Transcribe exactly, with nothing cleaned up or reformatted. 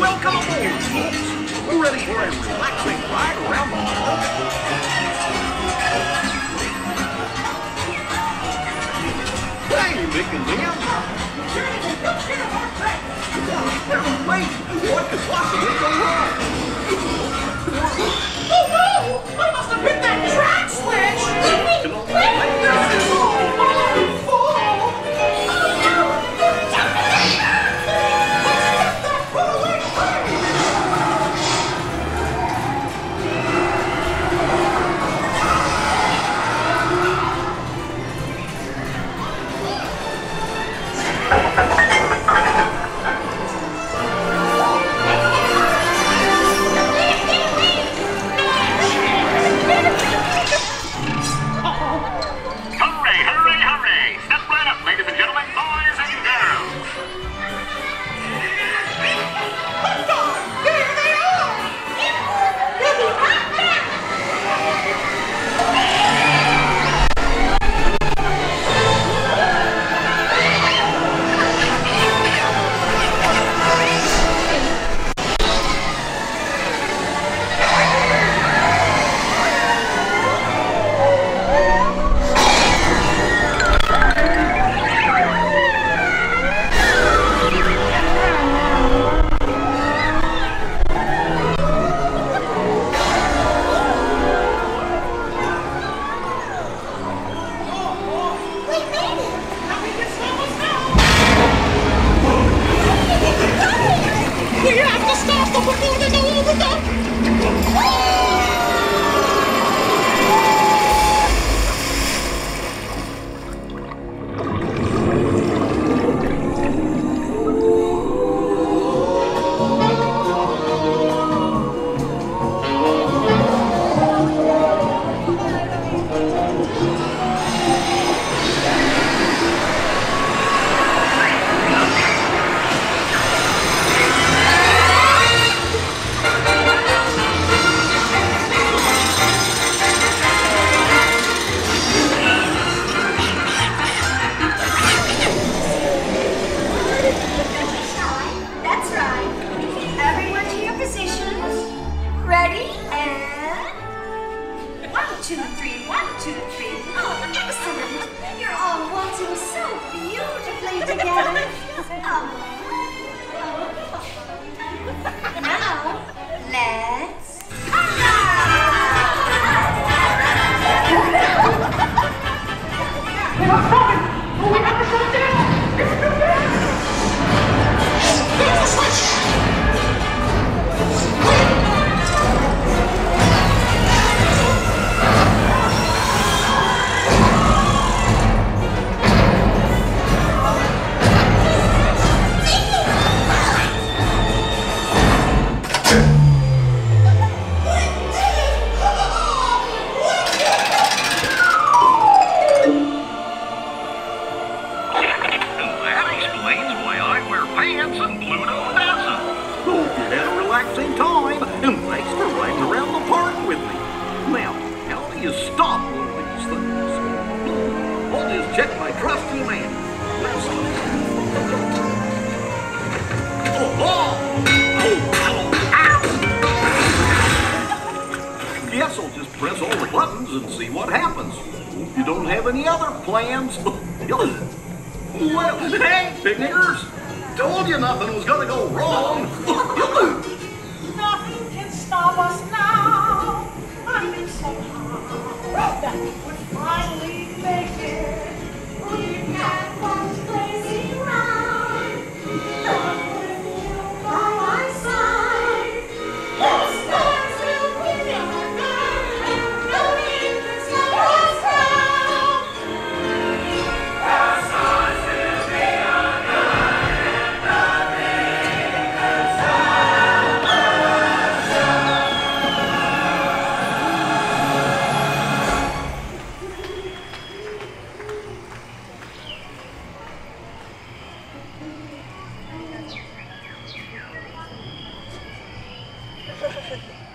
Welcome aboard, folks. We're ready for a relaxing ride around the park. Hey, Mick and Liam. Wait, what could possibly go wrong? Oh no! I must have hit that track switch! Oh, oh, oh. Well, hey, picnickers! Told you nothing was gonna go wrong. Nothing can stop us now. I knew somehow that we would finally make it. We had one crazy ride. But with you by my side, the stars will be on earth, and nothing can slow us down. The stars will be on earth, and nothing can stop us down. Ha ha ha.